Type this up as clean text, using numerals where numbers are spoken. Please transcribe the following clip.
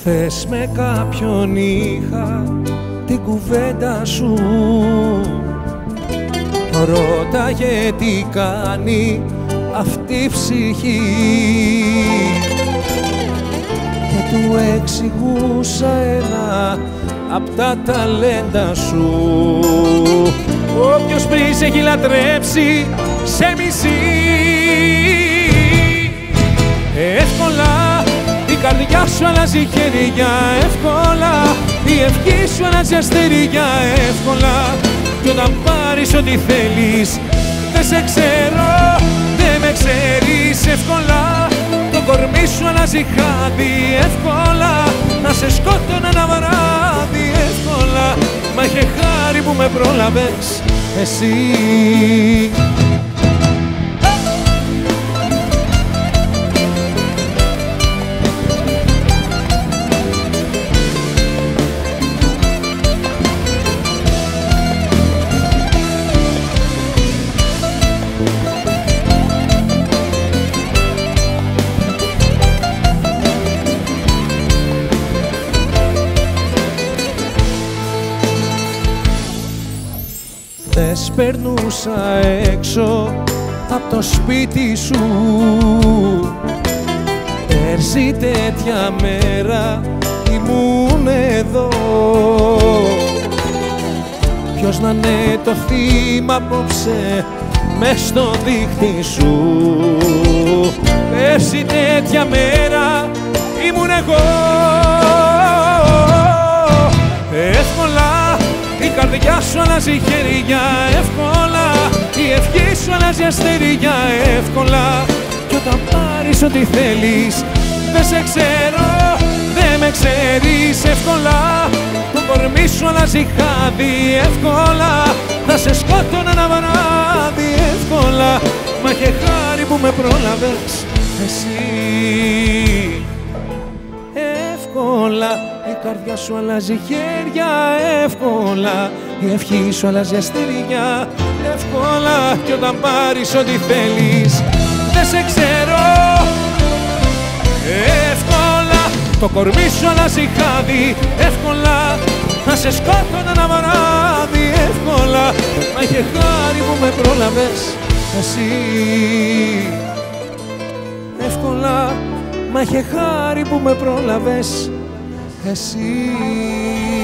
Χθες με κάποιον είχα την κουβέντα σου, ρώταγε τι κάνει αυτή η ψυχή και του εξηγούσα ένα απ' τα ταλέντα σου. Όποιος πριν σε έχει λατρέψει σε μισεί, εύκολα η καρδιά σου αλλάζει χέρια, εύκολα η ευχή σου αλλάζει αστέρια, εύκολα κι όταν πάρεις ό,τι θέλεις δεν σε ξέρω, δεν με ξέρεις, εύκολα το κορμί σου αλλάζει χάδι, εύκολα να σε σκότωνα ένα βράδυ, εύκολα μα είχε χάρη που με πρόλαβες εσύ. Θες περνούσα έξω απ' το σπίτι σου, πέρσι τέτοια μέρα ήμουν εδώ. Ποιος να είναι το θύμα απόψε μες στο δίχτυ σου, πέρσι τέτοια μέρα ήμουν εγώ. Εύκολα η καρδιά σου αλλάζει χέρια, εύκολα η ευχή σου αλλάζει αστέρια, εύκολα κι όταν πάρεις ό,τι θέλεις δεν σε ξέρω, δεν με ξέρεις, εύκολα το κορμί σου αλλάζει χάδι, εύκολα θα σε σκότωνα ένα βράδυ, εύκολα μα είχε χάρη που με πρόλαβες εσύ. Εύκολα η καρδιά σου αλλάζει χέρια, εύκολα η ευχή σου αλλάζει αστέρια, εύκολα κι όταν πάρεις ό,τι θέλεις δεν σε ξέρω, εύκολα το κορμί σου αλλάζει χάδι, εύκολα να σε σκότωνα ένα βράδυ, εύκολα μα είχε χάρη που με πρόλαβες εσύ. Εύκολα μα είχε χάρη που με πρόλαβες εσύ.